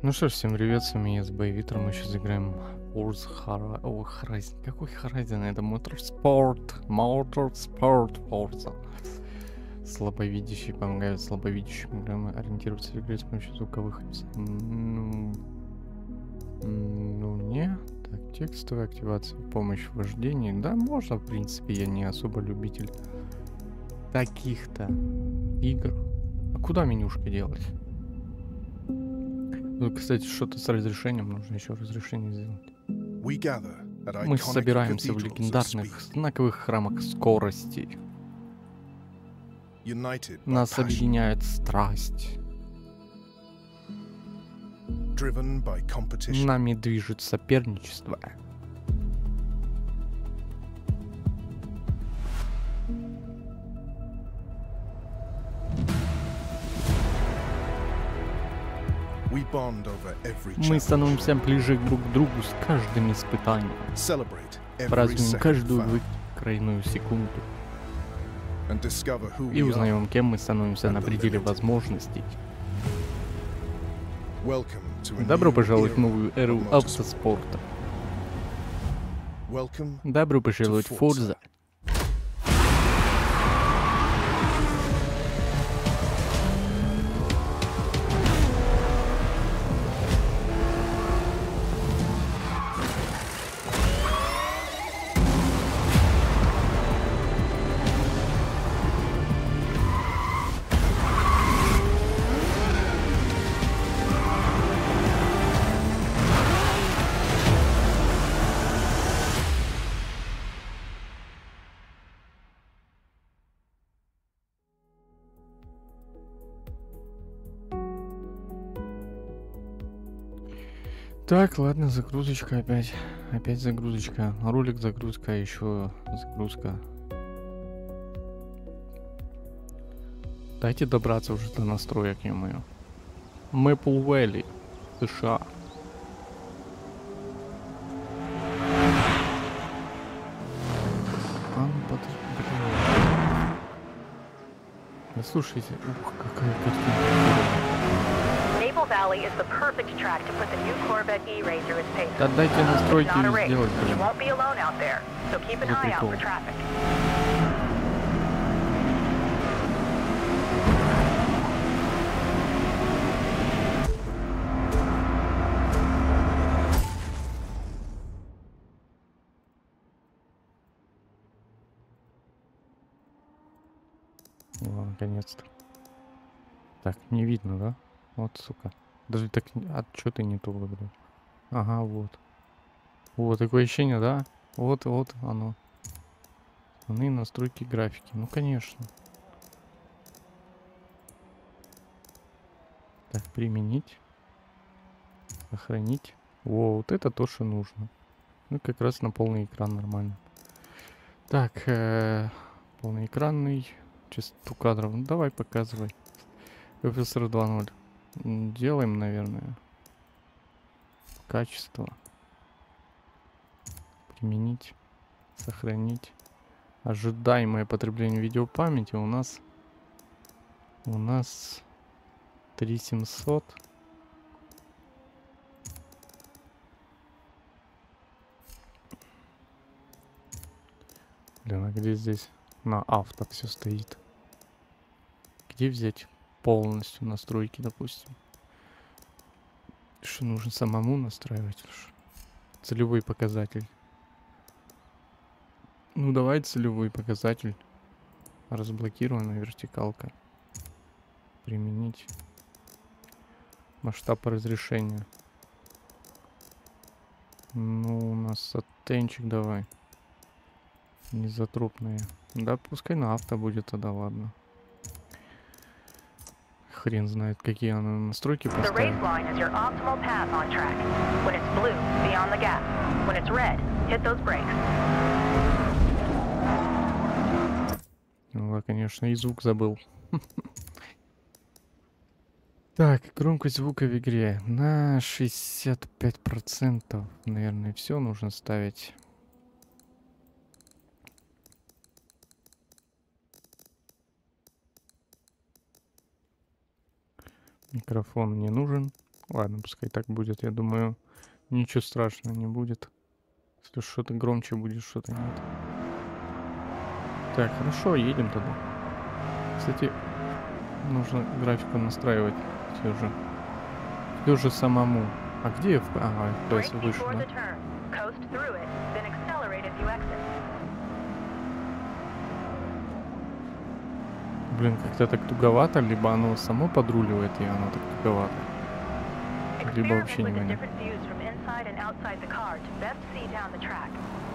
Ну что ж, всем привет, с вами я, Боевитер. Мы сейчас играем Horizon. Какой Horizon? Это Motorsport. Forza. Слабовидящие помогают слабовидящим играм ориентироваться в игре с помощью звуковых не. Так, текстовая активация, помощь в вождении. Да, можно, в принципе, я не особо любитель таких-то игр. А куда менюшка делать? Ну, кстати, что-то с разрешением. Нужно еще разрешение сделать. Мы собираемся в легендарных знаковых храмах скорости. Нас объединяет страсть. Нами движет соперничество. Мы становимся ближе друг к другу с каждым испытанием. Празднуем каждую выкроенную секунду. И узнаем, кем мы становимся на пределе возможностей. Добро пожаловать в новую эру автоспорта. Добро пожаловать в Forza. Так, ладно, загрузочка опять. Опять загрузочка. Ролик загрузка, еще загрузка. Дайте добраться уже до настроек, ё-моё. Maple Valley, США. Да слушайте, ух, какая картинка. Valley is the perfect track to put the new Corvette E-Racer in pace. Да дайте настройки Not a race. сделать, You блин. won't be alone out there, so keep an eye out for traffic. О, наконец-то. Так, не видно, да? Вот, сука. Даже так, а чё ты не то выбрал? Ага, вот. Вот, такое ощущение, да? Вот, вот оно. Основные настройки графики. Ну, конечно. Так, применить. Сохранить. Во, вот это то, что нужно. Ну, как раз на полный экран нормально. Так, полноэкранный. Частоту кадров. Ну, давай, показывай. FSR 2.0. Делаем, наверное. Качество. Применить. Сохранить. Ожидаемое потребление видеопамяти у нас 3700. Блин, а где здесь на авто все стоит? Где взять полностью настройки, допустим? Что нужно самому настраивать? Целевой показатель. Ну давай целевой показатель. Разблокированная вертикалка. Применить. Масштаб разрешения. Ну, у нас саттенчик давай. Незатропные. Да, пускай на авто будет тогда, ладно. Хрен знает, какие она настройки поставит. Ну, конечно, и звук забыл. Так, громкость звука в игре на 65%. Наверное, все нужно ставить. Микрофон не нужен. Ладно, пускай так будет. Я думаю, ничего страшного не будет. Если что-то громче будет, что-то нет. Так, хорошо, едем тогда. Кстати, нужно графику настраивать все же самому. А где Ага, FPS Brake выше, before да? the turn. Coast through it, then accelerate as you exit. Блин, как-то так туговато, либо оно само подруливает, и оно так туговато. Либо Experiment вообще with не the понятно. different views from inside and outside the car to best see down the track.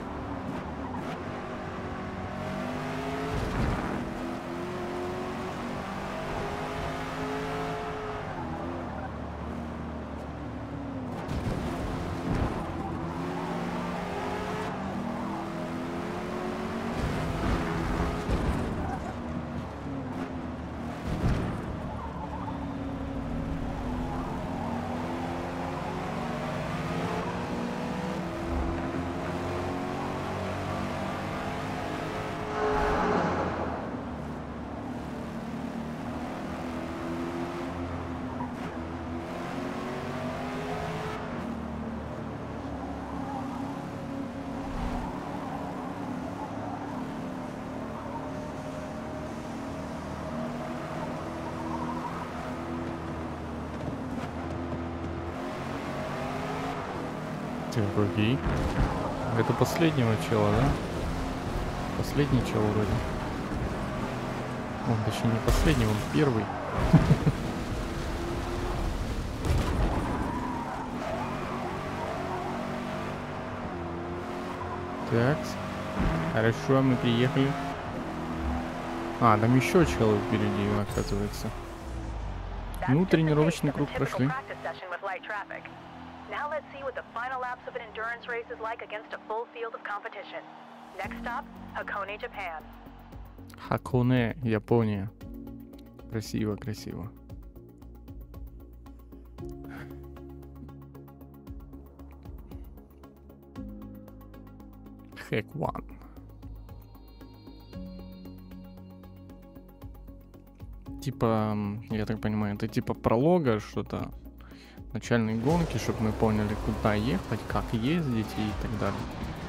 Так, окей. Это последнего чела, да? Последний чел вроде. Он, точнее, не последний, он первый. Так. Хорошо, мы приехали. А, там еще челы впереди, оказывается. That's Ну, just the тренировочный taste of a круг typical прошли. practice session with light traffic. Now let's see what the final laps of an endurance race is like against a full field of competition. Next stop, Hakone, Japan. Хаконе, Япония. Красиво, красиво. Хэк One. Типа, я так понимаю, это типа пролога, что-то. Начальной гонки, чтобы мы поняли, куда ехать, как ездить и так далее.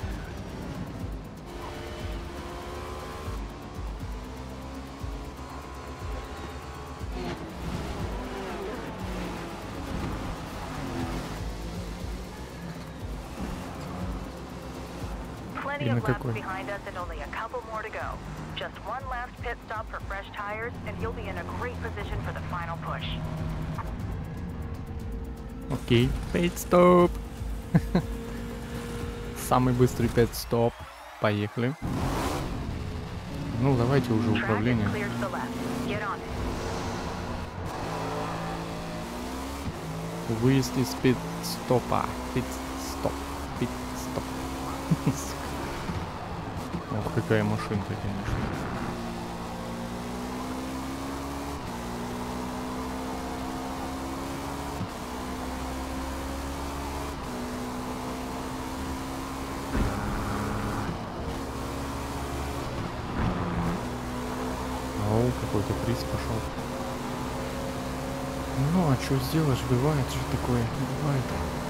Plenty Именно of laps какой? behind us and only a couple more to go. Just one last pit stop for fresh tires, and you'll be in a great position for the final push. Окей, пит-стоп. Самый быстрый пит-стоп. Поехали. Ну, давайте уже Track is управление. clear to the left. Get on it. Выезд из пит-стопа. Пит-стоп. Пит-стоп. Ох, какая машинка, конечно. О, какой-то приз пошел. Ну, а что сделаешь, бывает же такое, бывает.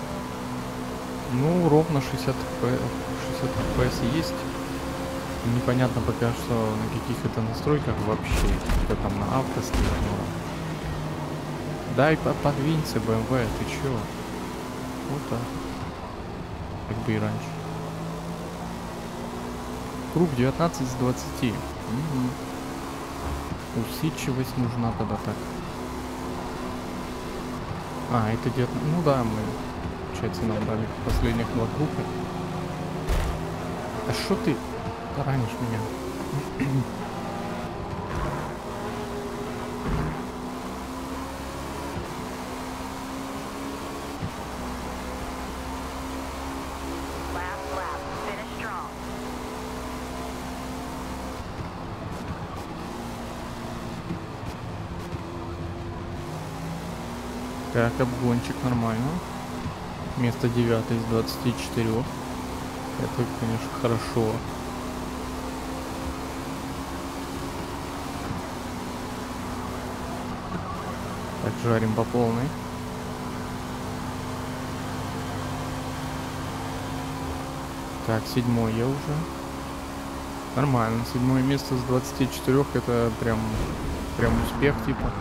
Ну, ровно 60 FPS есть. Непонятно пока что на каких это настройках вообще. Это там на авто стоит, но... Дай подвинься, BMW, ты чё? Вот так. Как бы и раньше. Круг 19 с 20. Усидчивость нужна тогда так. А, это где-то... Ну да, мы, получается, набрали последних 2 круга. А что ты таранишь меня? Last lap. Finish strong. Так, обгончик нормально. Место 9 из 24. Это, конечно, хорошо. Так, жарим по полной. Так, 7-й я уже. Нормально. 7-е место с 24 это прям успех типа.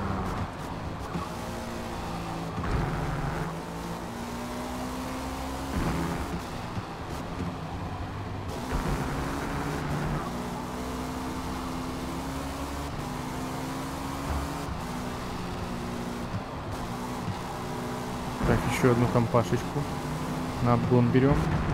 Так, еще одну компашечку. На обгон берем.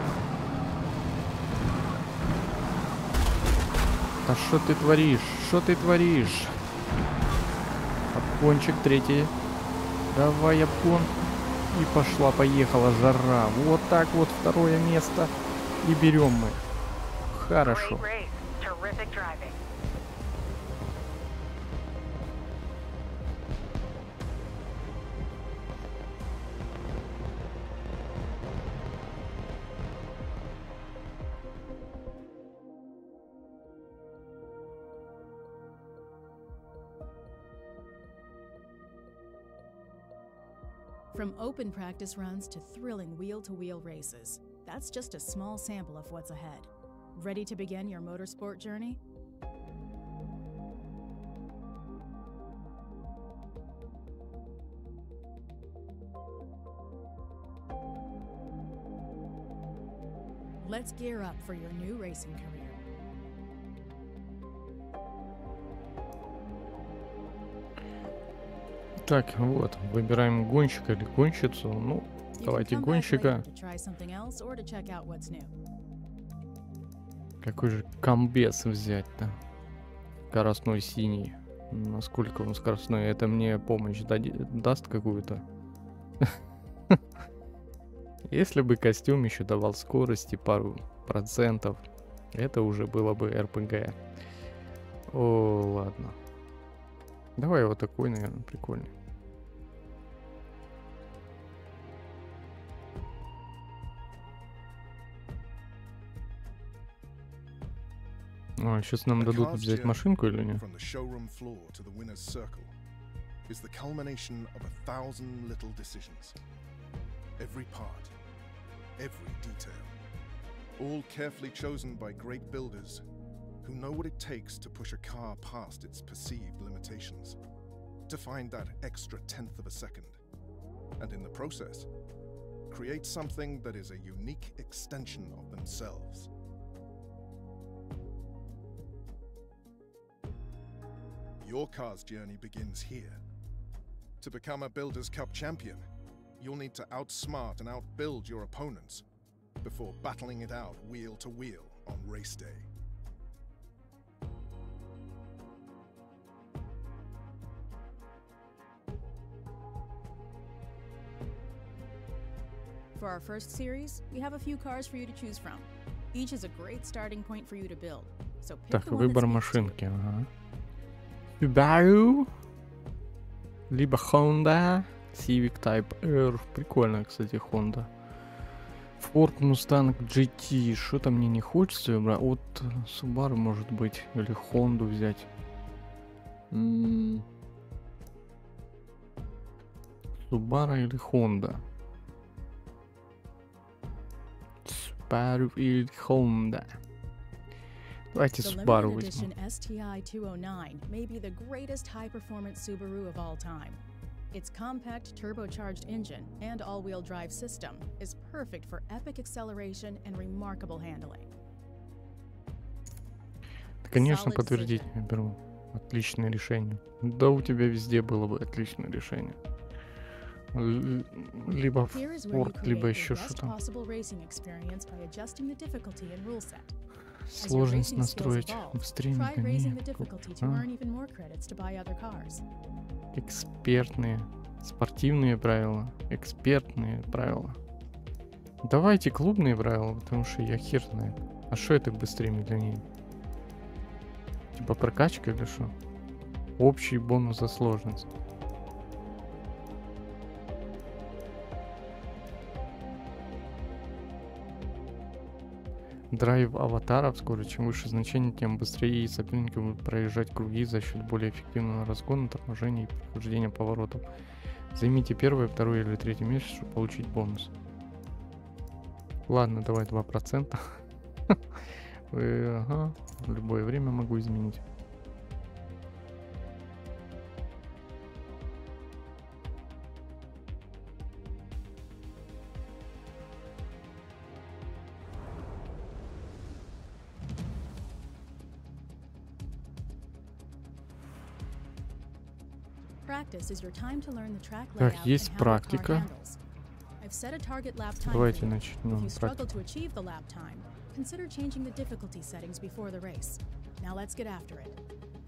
А что ты творишь? Что ты творишь? Обгончик 3. Давай обгон. И пошла-поехала жара. Вот так вот 2 место. И берем мы. Хорошо. Great race. Terrific driving. From open practice runs to thrilling wheel-to-wheel races, that's just a small sample of what's ahead. Ready to begin your motorsport journey? Let's gear up for your new racing career. Так, вот, выбираем гонщика или гонщицу. Ну, You can давайте come back гонщика. later to try something else or to check out what's new. Какой же комбез взять-то? Скоростной синий. Насколько он скоростной? Это мне помощь даст какую-то? Если бы костюм еще давал скорости пару процентов, это уже было бы РПГ. О, ладно. Давай вот такой, наверное, прикольный. О, сейчас нам дадут взять машинку или нет? From the showroom floor to the winner's circle is the culmination of 1,000 little decisions. Every part, every detail, all carefully chosen by great builders who know what it takes to push a car past its perceived limitations, to find that extra tenth of a second, and in the process, create something that is a unique extension of themselves. Your car's journey begins here. To become a Builders' Cup champion, you'll need to outsmart and outbuild your opponents before battling it out wheel to wheel on race day. For our first series, we have a few cars for you to choose from. Each is a great starting point for you to build. So pick Так, the one that выбор speaks to you. машинки, ага. Subaru, либо Honda Civic Type R. Прикольно, кстати, Honda. Ford Mustang GT. Что-то мне не хочется брать. Вот Subaru, может быть, или Honda взять. Subaru или Honda? Subaru или Honda? Давайте The Subaru limited возьму. edition STI 209 may be the greatest high-performance Subaru of all time. Its compact turbocharged engine and all-wheel drive system is perfect for epic acceleration and remarkable handling. Конечно, Solid подтвердить decision. я беру. Отличное решение. Да у тебя везде было бы отличное решение. Либо Here is where you Ford, либо create еще the best что-то. possible racing experience by adjusting the difficulty and rule set. As your Сложность racing skills настроить evolve, быстрее не try raising the гони. difficulty to earn even more credits to buy other cars. Экспертные, спортивные правила, экспертные правила. Давайте клубные правила, потому что я хер знает. А что это быстрее, медленнее? Типа прокачка или что? Общий бонус за сложность. Драйв аватаров скорость. Чем выше значение, тем быстрее и соперники будут проезжать круги за счет более эффективного разгона, торможения и прохождения поворотов. Займите первое, второе или третье место, чтобы получить бонус. Ладно, давай 2%. Ага, в любое время могу изменить. Practice is your time to learn the track Так, layout есть and how your car практика. handles. I've set a target lap time Давайте for you. If начнем you struggle практику. to achieve the lap time, consider changing the difficulty settings before the race. Now let's get after it.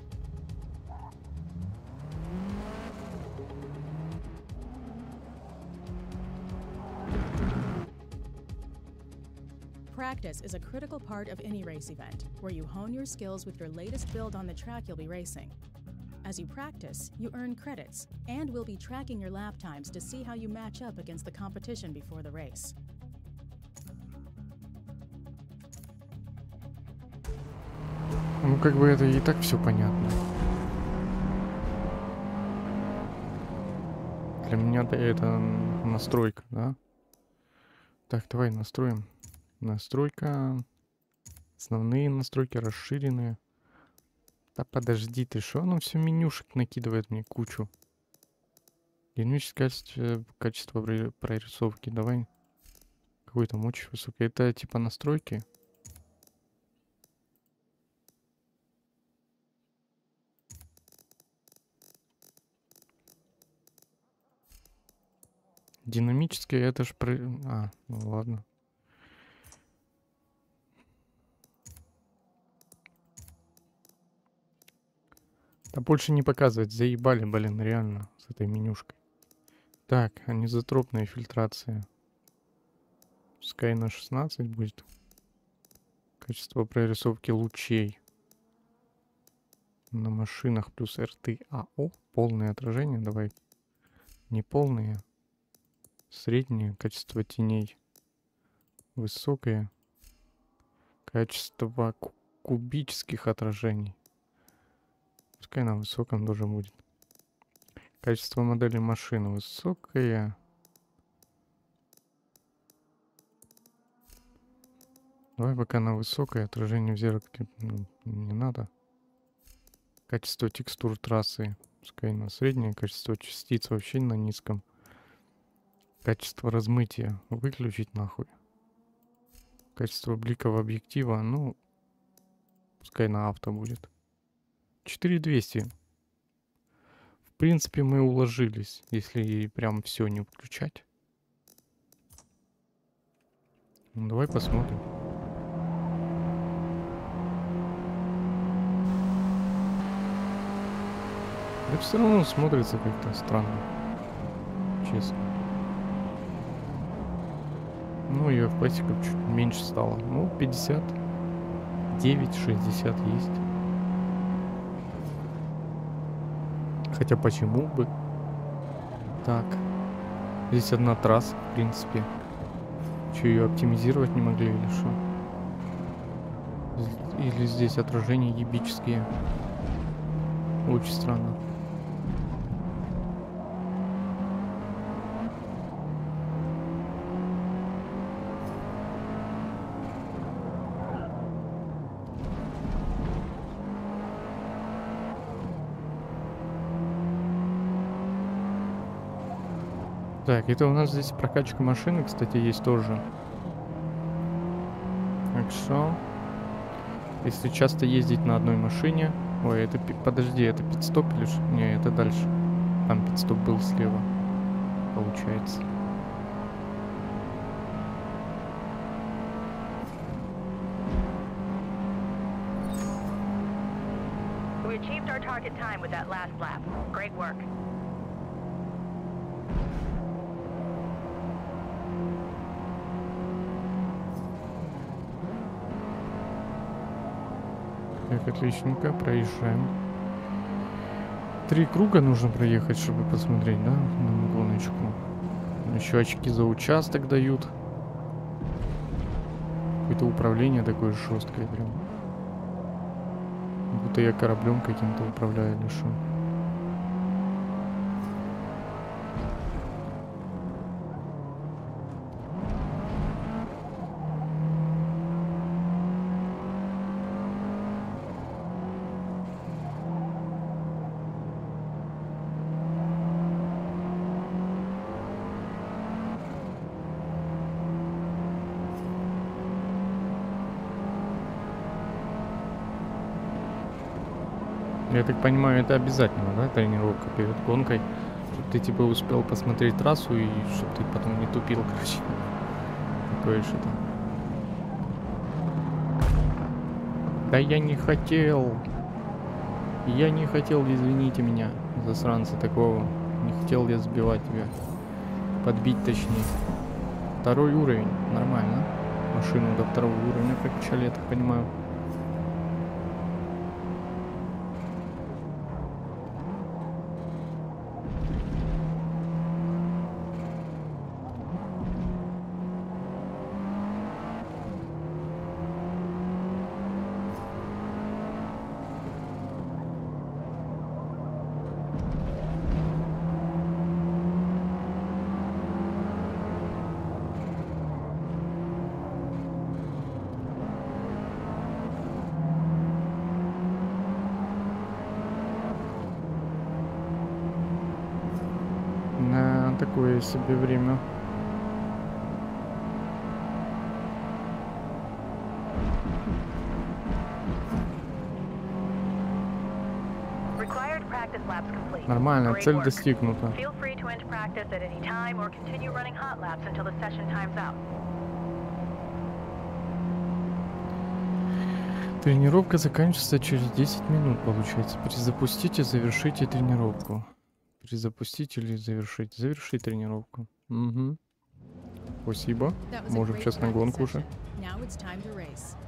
Practice is a critical part of any race event, where you hone your skills with your latest build on the track you'll be racing. As you practice, you earn credits, and we'll be tracking your lap times to see how you match up against the competition before the race. Ну, как бы это и так все понятно. Для меня-то это настройка, да? Так, давай настроим. Настройка. Основные настройки расширенные. Да подожди ты, что оно все менюшек накидывает мне кучу? Динамическое качество прорисовки. Давай. Какой там очень высокий. Это типа настройки. Динамическое это ж про... А, ну ладно. Да больше не показывать. Заебали, блин, реально. С этой менюшкой. Так, анизотропная фильтрация. Пускай на 16 будет. Качество прорисовки лучей. На машинах плюс RTAO. Полное отражение. Давай. Не полные. Среднее. Качество теней. Высокое. Качество кубических отражений. Пускай на высоком тоже будет. Качество модели машины высокое. Давай пока на высокое. Отражение в зеркале не надо. Качество текстур трассы. Пускай на среднее. Качество частиц вообще на низком. Качество размытия. Выключить нахуй. Качество бликов объектива. Ну, пускай на авто будет. 4200. В принципе, мы уложились, если прям все не включать. Ну, давай посмотрим. Да все равно смотрится как-то странно. Честно. Ну и FPS чуть меньше стало. Ну, 59, 60 есть. Хотя почему бы? Так. Здесь одна трасса, в принципе. Че, ее оптимизировать не могли или что? Или здесь отражения ебические? Очень странно. Так, это у нас здесь прокачка машины, кстати, есть тоже. Так что, если часто ездить на одной машине... Ой, это... Подожди, это пит-стоп или что? Не, это дальше. Там пит-стоп был слева, получается. We achieved our target time with that last lap. Great work. Так, отличненько, проезжаем. 3 круга нужно проехать, чтобы посмотреть, да, на гоночку. Еще очки за участок дают. Какое-то управление такое жесткое прям. Будто я кораблем каким-то управляю или что. Я так понимаю, это обязательно, да, тренировка перед гонкой? Чтобы ты типа успел посмотреть трассу и чтобы ты потом не тупил, короче. Такое что-то. Да я не хотел. Я не хотел, извините меня, засранца такого. Не хотел я сбивать тебя. Подбить точнее. 2-й уровень, нормально. Машину до 2-го уровня прокачали, я так понимаю. На такое себе время. Required practice laps complete. Нормально, Great цель work. достигнута. Feel free to end practice at any time or continue running hot laps until the session times out. Тренировка заканчивается через 10 минут, получается. Перезапустите, завершите тренировку. Перезапустить или завершить? Завершить тренировку. Угу. Спасибо. That was a Можем great сейчас на practice гонку уже. session. Now it's time to race.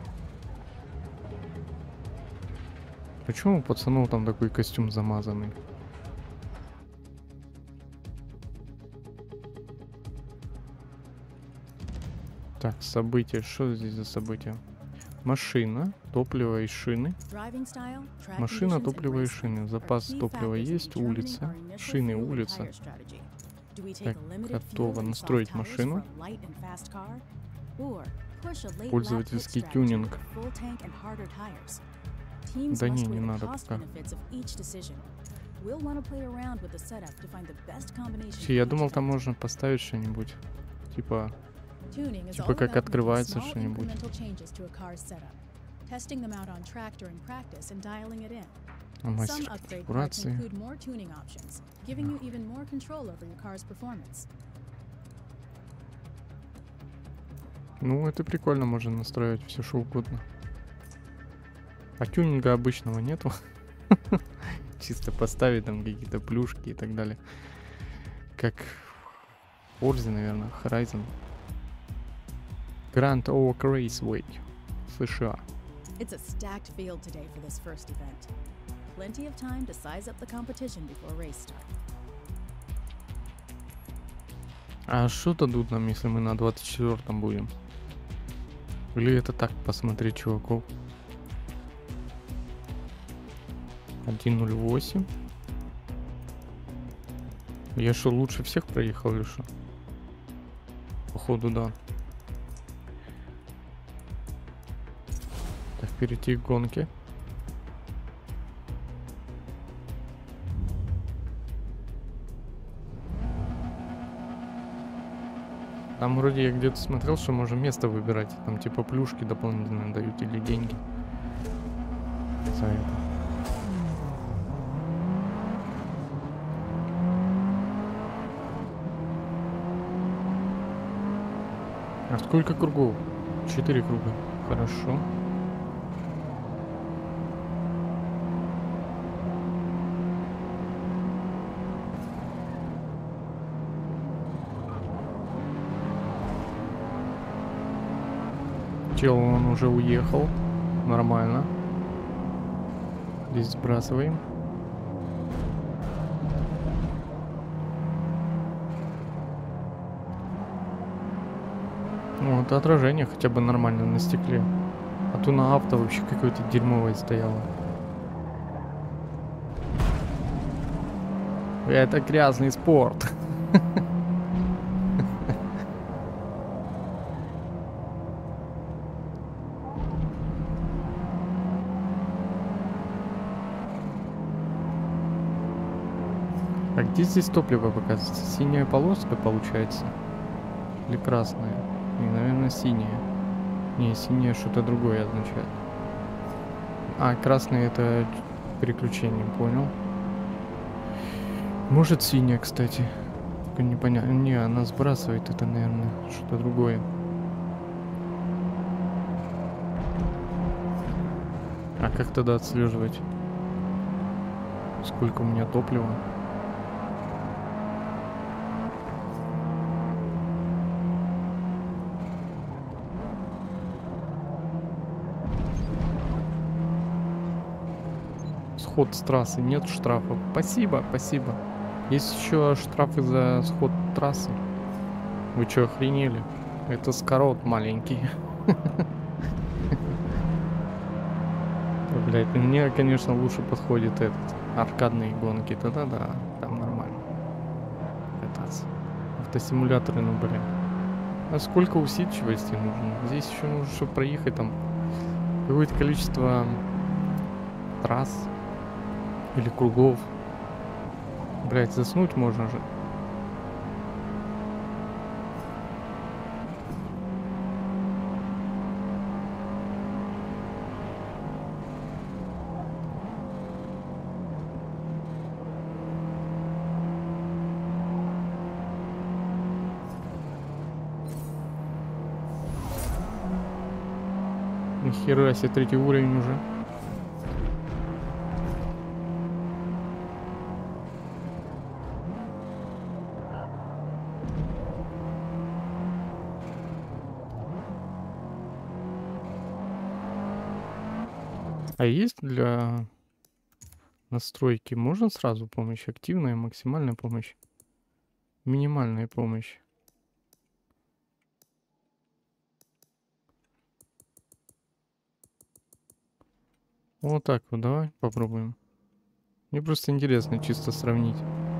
Почему у пацанов там такой костюм замазанный? Так, события. Что здесь за события? Машина, топливо и шины. Driving style, track Машина, conditions, and топливо и race шины. style are Запас key топлива factors in есть, determining улица. our initial Шины, fuel and улица. tire strategy. Do we take Так, a limited готово fuel and настроить soft tires машину. for a light and fast car? Or push a late lap Пользовательский pit strategy тюнинг. with full tank and harder tires? Teams Да must не, weigh не the надо cost пока. benefits of each decision. We'll want to play around with the setup to find the best combination Вообще, я for each думал, там event. можно поставить что-нибудь. Типа, Tuning is Типа all как about making открывается small что-нибудь. incremental changes to a car's setup, testing them out on track during practice and dialing it in. Some мастер upgrade parts конфигурации. include more tuning options, giving you even more control over your car's performance. Ну, это прикольно, можно настраивать все что угодно. А тюнинга обычного нету. Чисто поставить там какие-то плюшки и так далее. Как в Forza, наверное, Horizon. Grand Oak Raceway, США. It's a stacked field today for this first event. Plenty of time to size up the competition before race start. А что дадут нам, если мы на 24-м будем? Или это так посмотреть чуваков? 1.08. Я что, лучше всех проехал или что? Походу, да. Так, перейти к гонке. Там вроде я где-то смотрел, что можно место выбирать. Там типа плюшки дополнительно дают или деньги. За это. А сколько кругов? 4 круга. Хорошо. Чел, он уже уехал. Нормально. Здесь сбрасываем. Ну, это отражение хотя бы нормально на стекле. А то на авто вообще какое-то дерьмовое стояло. Это грязный спорт. А где здесь топливо показывается? Синяя полоска получается? Или красная? Не, наверное, синяя. Не, синяя что-то другое означает. А, красный это переключением, понял. Может свинья, кстати. Только непонятно. Не, она сбрасывает, это, наверное, что-то другое. А как тогда отслеживать, сколько у меня топлива? Сход с трассы, нет штрафов. Спасибо, спасибо. Есть еще штрафы за сход трассы. Вы что, охренели? Это скорот маленький. Блять, мне, конечно, лучше подходит этот аркадные гонки. Да-да-да, там нормально кататься. Автосимуляторы, ну блин. А сколько усидчивости нужно? Здесь еще нужно, чтобы проехать там какое-то количество трасс или кругов. Блять, заснуть можно же. Нихера себе, 3-й уровень уже. А есть для настройки, можно сразу помощь? Активная, максимальная помощь, минимальная помощь. Вот так вот, давай попробуем. Мне просто интересно чисто сравнить.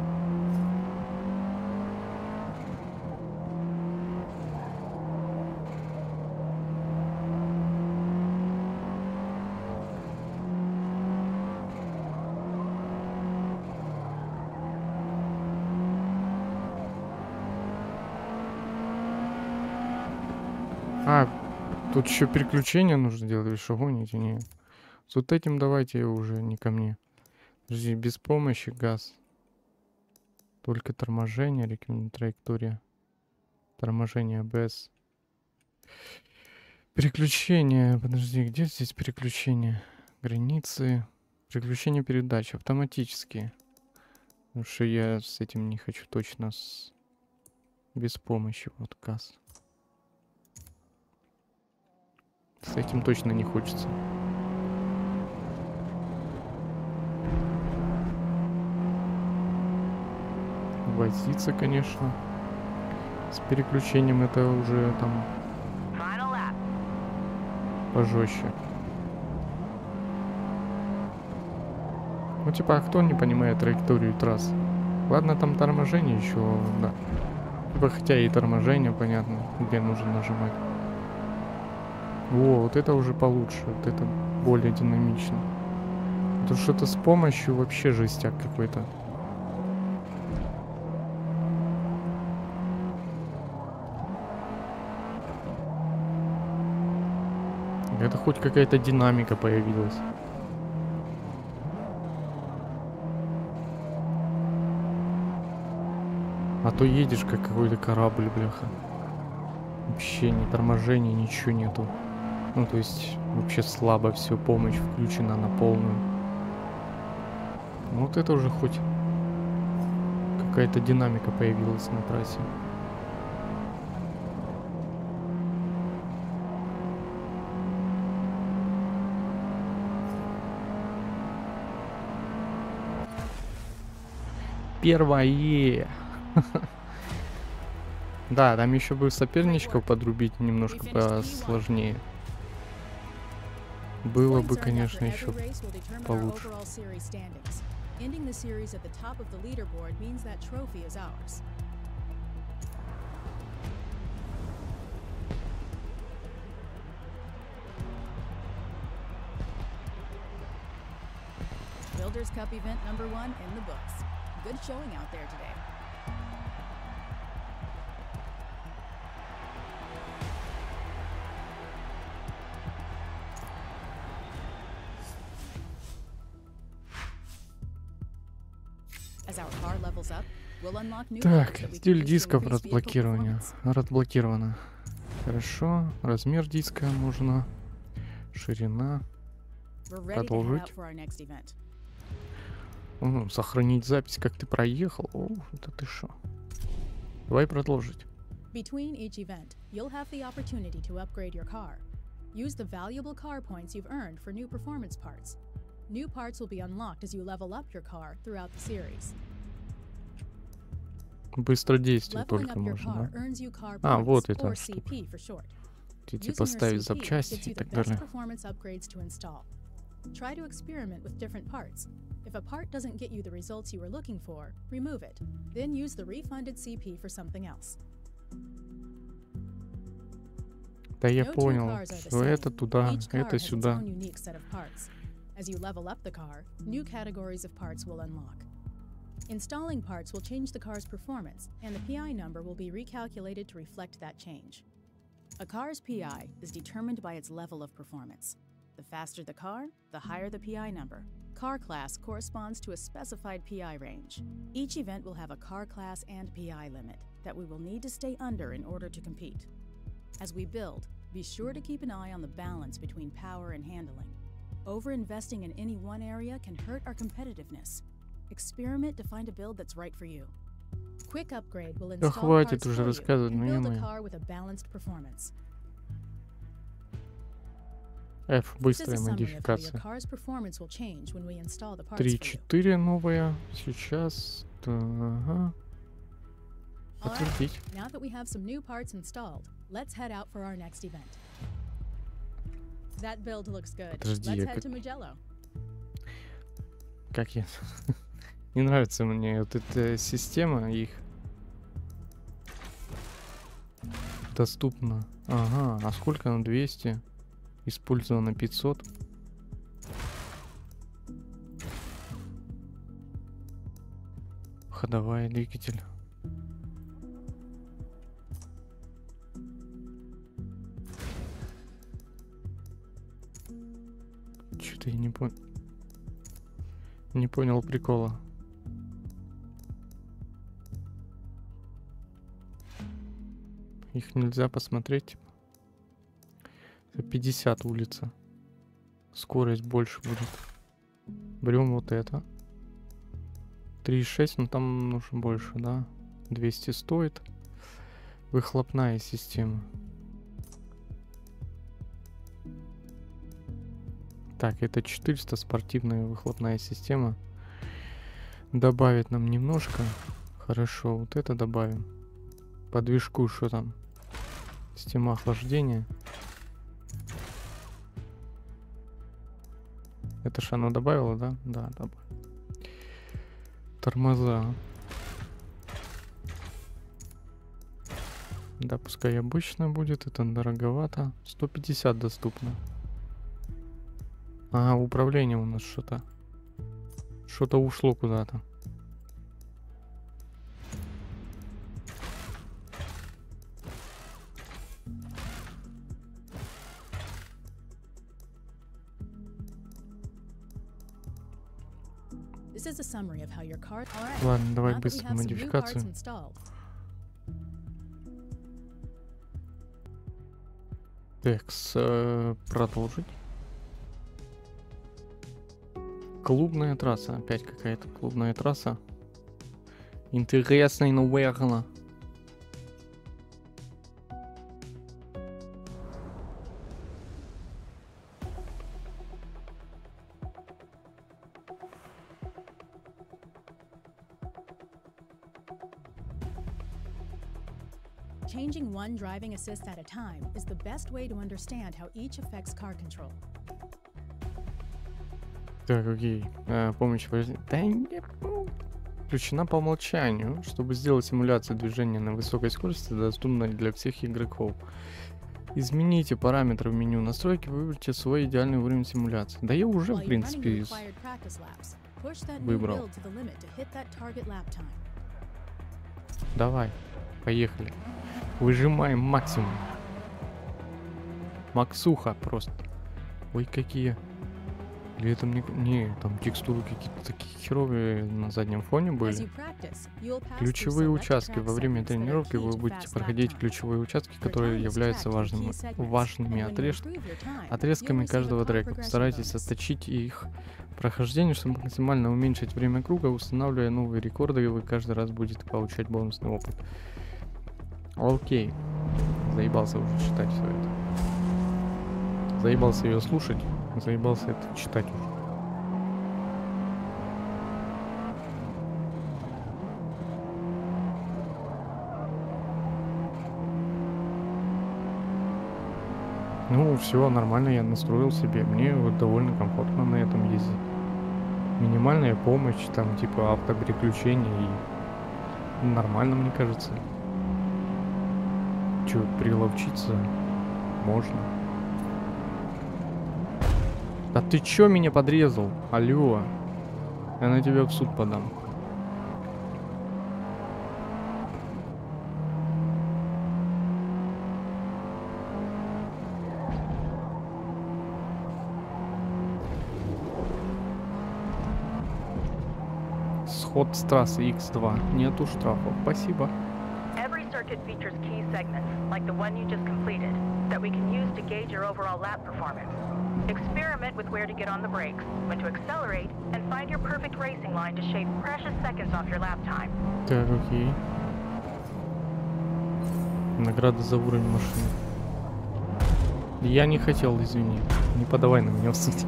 А, тут еще переключение нужно делать, вы что гоните? Не. С вот этим давайте уже не ко мне. Подожди, без помощи газ. Только торможение, траектория. Торможение без. Переключение. Подожди, где здесь переключение? Границы. Переключение передач автоматические. Потому что я с этим не хочу точно без помощи. Вот газ. С этим точно не хочется. Возиться, конечно. С переключением это уже там пожестче. Ну типа, а кто не понимает траекторию трасс? Ладно, там торможение еще, да. Типа, хотя и торможение, понятно, где нужно нажимать. О, вот это уже получше, вот это более динамично. Тут что-то с помощью вообще жестяк какой-то. Это хоть какая-то динамика появилась. А то едешь как какой-то корабль, бляха. Вообще ни торможения, ничего нету. Ну, то есть, вообще слабо все, помощь включена на полную. Вот это уже хоть какая-то динамика появилась на трассе. Первое. Да, там еще бы соперничков подрубить немножко посложнее. Было бы, конечно, еще получше. Builders Cup event number 1 in the books. Good showing out there today. As our car levels up, we'll unlock new Так, parts that we can стиль use to дисков increase vehicle разблокирования. performance. Разблокировано. Хорошо. Размер диска можно. Ширина. We're ready to head Продолжить. out for our next event. Сохранить запись, как ты проехал. О, да ты шо. Давай продолжить. Between each event, you'll have the opportunity to upgrade your car. Use the valuable car points you've earned for new performance parts. New parts will be unlocked as you level up your car throughout the series. Быстродействие Leveling только up your можно, car да? earns you car А, points, вот or эта штука. CP for short. Типа Using your ставить CP запчасти gives и you the так best далее. performance upgrades to install. Try to experiment with different parts. If a part doesn't get you the results you were looking for, remove it. Then use the refunded CP for something else. Да я No two понял, cars are the что same. это туда, Each car это has its сюда. own unique set of parts. As you level up the car, new categories of parts will unlock. Installing parts will change the car's performance, and the PI number will be recalculated to reflect that change. A car's PI is determined by its level of performance. The faster the car, the higher the PI number. Car class corresponds to a specified PI range. Each event will have a car class and PI limit that we will need to stay under in order to compete. As we build, be sure to keep an eye on the balance between power and handling. Over-investing in any one area can hurt our competitiveness. Experiment to find a build that's right for you. Quick upgrade will Да install хватит parts уже for you рассказывать, and ну build a е-мое. car with a balanced performance. F, This is a быстрая summary of how your модификация. car's performance will change when we install the parts for you. 3-4 новая. Сейчас. Ага. All right, Подтвердить. now that we have some new parts installed, let's head out for our next event. That build looks good. Подожди, Let's я head как- to Mugello. Как я... Не нравится мне вот эта система их. Доступно. Ага, а сколько на 200? Использовано 500. Ходовая двигатель. Что-то я не понял. Не понял прикола. Их нельзя посмотреть. Это 50 улица. Скорость больше будет. Берем вот это. 3,6, но там нужно больше, да? 200 стоит. Выхлопная система. Так, это 400, спортивная выхлопная система. Добавить нам немножко. Хорошо, вот это добавим. По движку, что там? Система охлаждения. Это ж оно добавило, да? Да, добавило. Тормоза. Да, пускай обычно будет, это дороговато. 150 доступно. Ага, управление у нас что-то. Что-то ушло куда-то. This is a summary of how your car. All right. Ладно, давай Now that we быстро have some new parts модификацию. installed, Так, продолжить. Клубная трасса. Опять какая-то клубная трасса. Интересная, наверное. changing one driving assist at a time is the best way to understand how each affects car control. Так, окей. Помощь да не включена по умолчанию, чтобы сделать симуляцию движения на высокой скорости доступной для всех игроков. Измените параметры в меню настройки, выберите свой идеальный уровень симуляции. Да я уже, в принципе, выбрал. Давай, поехали. Выжимаем максимум. Максуха просто. Ой, какие Или это мне... Не, там текстуры какие-то такие херовые на заднем фоне As были. you practice, you'll pass through Ключевые select участки. track Во время segments that are тренировки key вы to будете fast lap проходить time. ключевые участки, Your которые time is являются tracked through важными, key segments, важными and when you отрезками. improve your time, Отрезками you'll receive a каждого car трека. progression Постарайтесь bonus. отточить их прохождение, чтобы максимально уменьшить время круга, устанавливая новые рекорды, и вы каждый раз будете получать бонусный опыт. Окей. Заебался уже читать все это. Заебался ее слушать, заебался это читать уже. Ну, все нормально, я настроил себе. Мне вот довольно комфортно на этом ездить. Минимальная помощь, там типа автопереключение и нормально, мне кажется. Че, приловчиться можно. Да ты чё меня подрезал? Алло. Я на тебя в суд подам. Сход с трассы X2. Нету штрафов. Спасибо. Every circuit features key segments, like the one you just completed, that we can use to gauge your overall lap performance. Experiment with where to get on the brakes, when to accelerate, and find your perfect racing line to shave precious seconds off your lap time. Так, окей. Награда за уровень машины. Я не хотел, извини. Не подавай на меня в суд.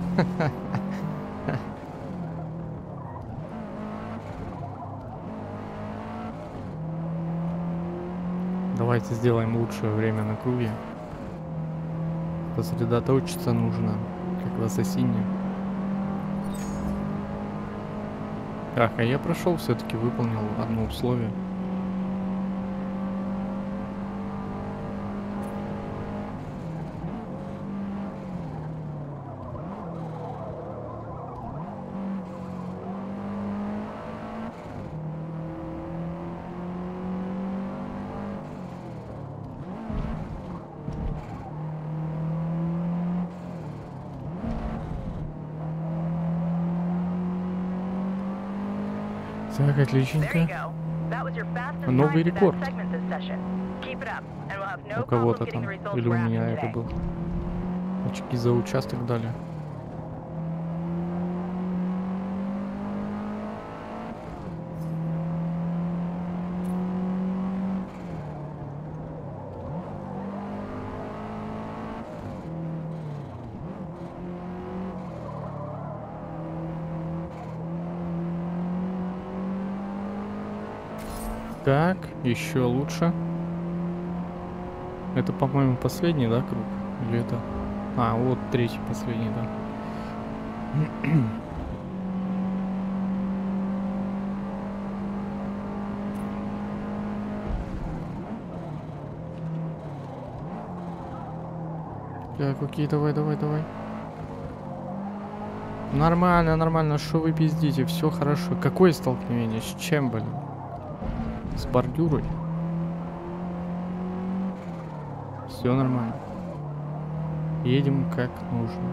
Давайте сделаем лучшее время на круге. Сосредоточиться нужно, как в Ассасине. Ах, а я прошел, все-таки выполнил одно условие. Так, There you отличненько. go. That was your fastest Новый time for рекорд. that segment this session. Keep it up, and we'll have no У кого-то problem getting там. the results Или у we're after меня это today. был. Очки за участок дали. Так, еще лучше. Это, по-моему, последний, да, круг? Или это... А, вот третий, последний, да. Так, окей, давай, давай, давай. Нормально, нормально, что вы пиздите, все хорошо. Какое столкновение? С чем, блин? С бордюрой? Все нормально. Едем как нужно.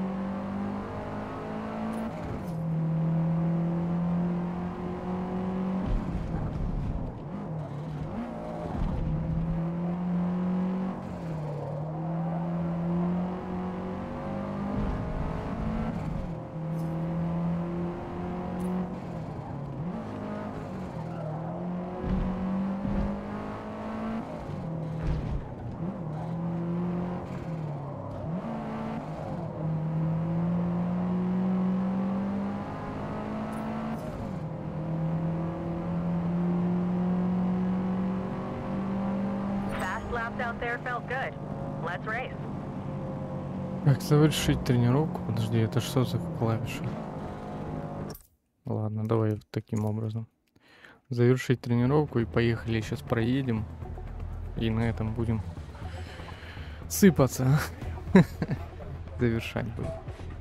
Fast laps out there felt good. Let's race. Как завершить тренировку? Подожди, это что за клавиша? Ладно, давай вот таким образом. Завершить тренировку и поехали. Сейчас проедем. И на этом будем сыпаться. Завершать будем.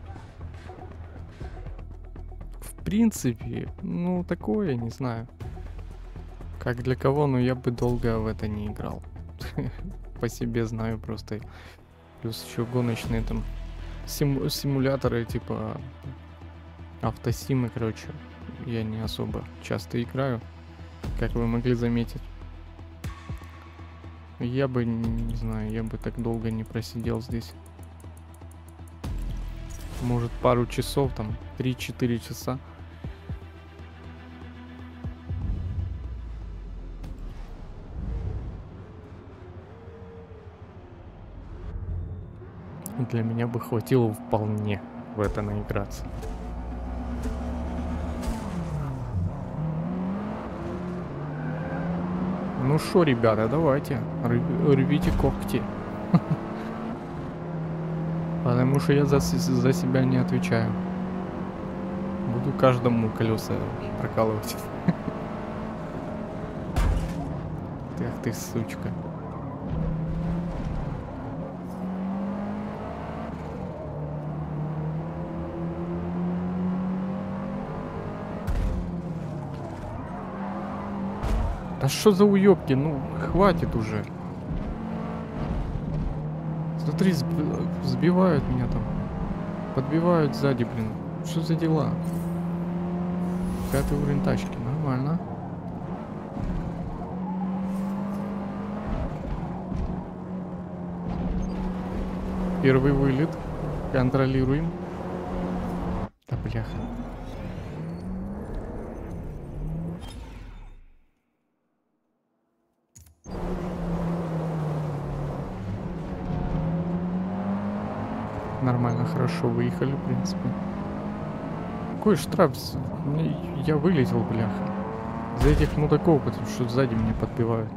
В принципе, ну такое, не знаю. Как для кого, но я бы долго в это не играл. По себе знаю просто. Плюс еще гоночные там симуляторы, типа автосимы, короче, я не особо часто играю, как вы могли заметить. Я бы, не знаю, я бы так долго не просидел здесь. Может, пару часов, там, 3-4 часа. Для меня бы хватило вполне в это наиграться. Ну шо, ребята, давайте, рвите когти. Потому что я за себя не отвечаю. Буду каждому колеса прокалывать. Ах ты, сучка. Да что за уёбки? Ну, хватит уже. Смотри, сбивают меня там. Подбивают сзади, блин. Что за дела? 5-й уровень тачки. Нормально. Первый вылет. Контролируем. Да бляха. Нормально, хорошо выехали, в принципе. Какой штраф? Я вылетел, бляха. За этих мудаков, потому что сзади меня подбивают.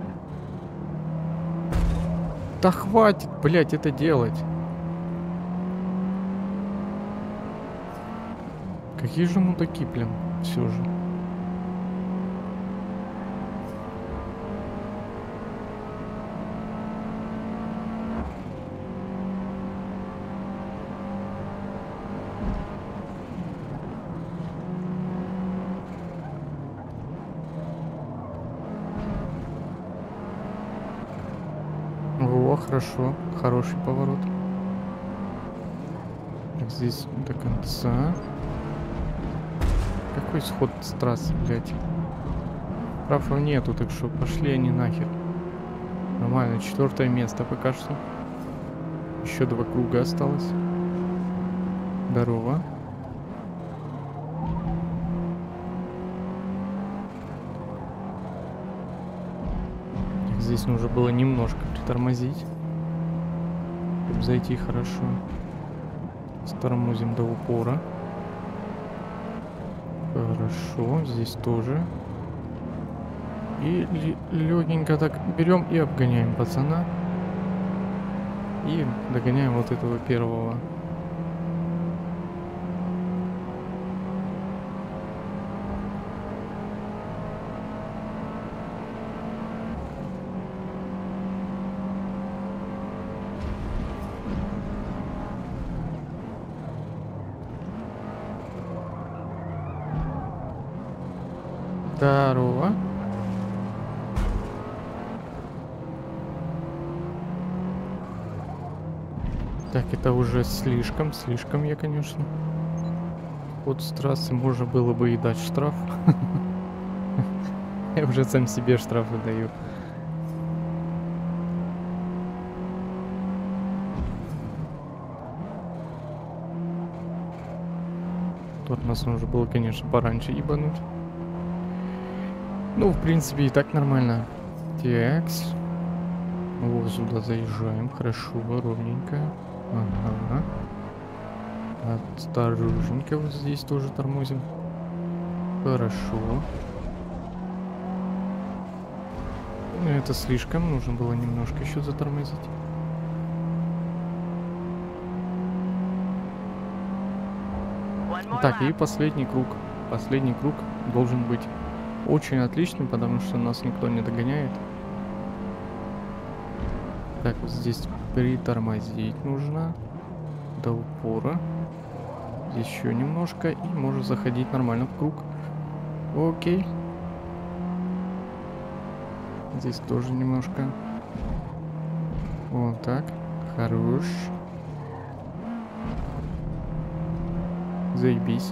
Да хватит, блядь, это делать. Какие же мудаки, блин, все же. О, хорошо. Хороший поворот. Так, здесь до конца. Какой сход с трассы, блядь? Прав нету, так что пошли они нахер. Нормально, 4-е место пока что. Еще 2 круга осталось. Здорово. Здесь нужно было немножко притормозить, чтобы зайти хорошо. Стормозим до упора. Хорошо, здесь тоже. И легенько так берем и обгоняем пацана. И догоняем вот этого первого. Здорово. Так, это уже слишком я, конечно. Вот с трассы можно было бы и дать штраф. Я уже сам себе штрафы даю. Тут нас нужно было, конечно, пораньше ебануть. Ну, в принципе, и так нормально. Такс. Вот сюда заезжаем. Хорошо, ровненько. Ага. Осторожненько вот здесь тоже тормозим. Хорошо. Ну, это слишком. Нужно было немножко еще затормозить. Так, и последний круг. Последний круг должен быть очень отличным, потому что нас никто не догоняет. Так, вот здесь притормозить нужно до упора. Здесь еще немножко, и можно заходить нормально в круг. Окей. Здесь тоже немножко. Вот так. Хорош. Заебись.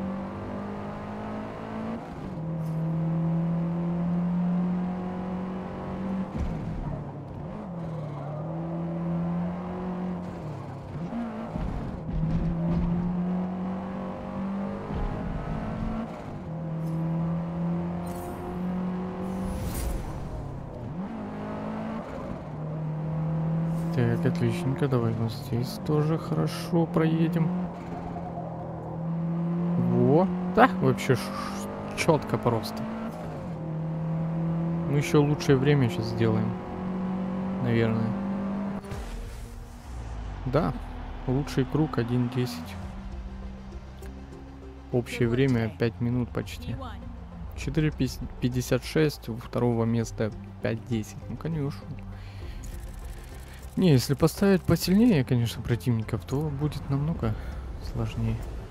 Так, отличненько. Давай вот здесь тоже хорошо проедем. Во. Да, вообще четко просто. Мы еще лучшее время сейчас сделаем. Наверное. Да. Лучший круг 1:10. Общее время 5 минут почти. 4:56. У второго места 5:10. Ну, конечно. Не, если поставить посильнее, конечно, противников, то будет намного сложнее.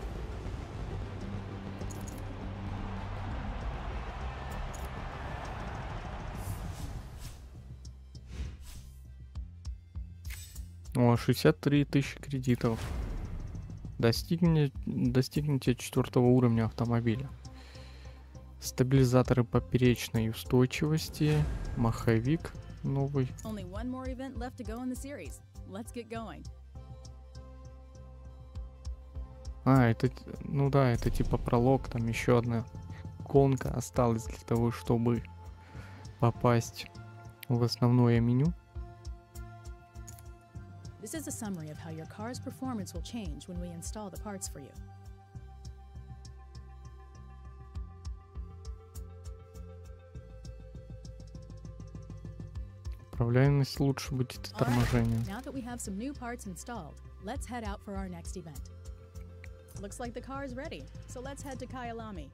О, 63 тысячи кредитов. Достигните 4 уровня автомобиля. Стабилизаторы поперечной устойчивости. Маховик новый. Only one more event left to go in the series. Let's get going. А, это, ну да, это типа пролог, там еще одна гонка осталась для того, чтобы попасть в основное меню. This is a summary of how your car's performance will change when we install the parts for you. Управляемость лучше будет и торможение. Now that we have some new parts installed, let's head out for our next event. Looks like the car is ready, so let's head to Kyalami.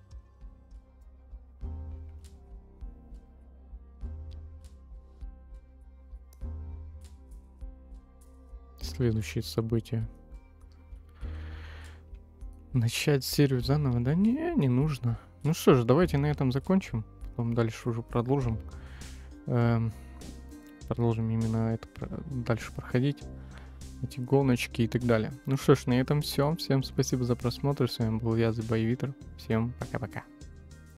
Следующие события. Начать серию заново? Да не нужно. Ну что ж, давайте на этом закончим. Потом дальше уже продолжим. Продолжим именно это дальше проходить. Эти гоночки и так далее. Ну что ж, на этом все. Всем спасибо за просмотр. С вами был я, The Boy Витер. Всем пока-пока.